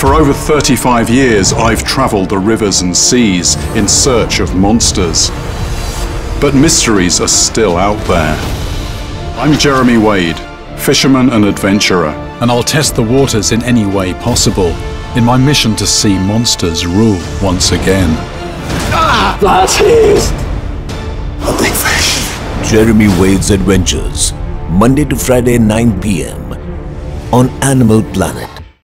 For over 35 years, I've traveled the rivers and seas in search of monsters. But mysteries are still out there. I'm Jeremy Wade, fisherman and adventurer. And I'll test the waters in any way possible in my mission to see monsters rule once again. Ah! That is a big fish. Jeremy Wade's Adventures, Monday to Friday 9 p.m. on Animal Planet.